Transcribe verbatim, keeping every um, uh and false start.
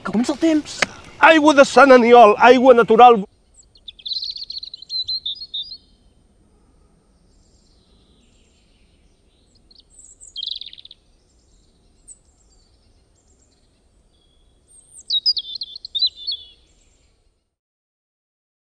que comença el temps. Aigua de Sant Aniol, aigua natural.